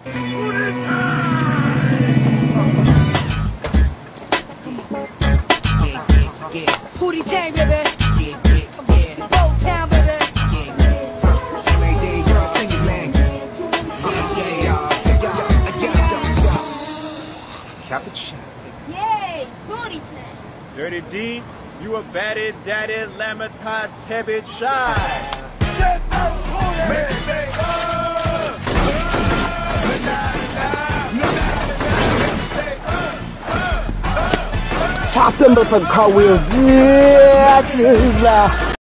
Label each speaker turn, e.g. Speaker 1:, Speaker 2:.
Speaker 1: Pootie Tang, baby. Town, baby.
Speaker 2: Cappuccino.
Speaker 3: Yay! Pootie Tang.
Speaker 1: Dirty D, you a batted, daddy, lamatot, tebit, shy.
Speaker 4: Talk them with a car wheel, bitches.